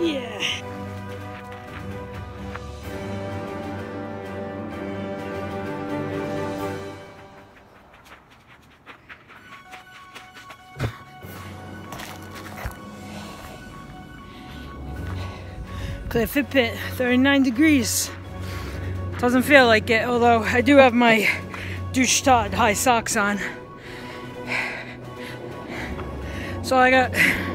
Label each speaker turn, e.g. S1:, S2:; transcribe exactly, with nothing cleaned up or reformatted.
S1: Yeah. Clear Fitbit, thirty-nine degrees. Doesn't feel like it, although I do have my douche Todd high socks on. So I got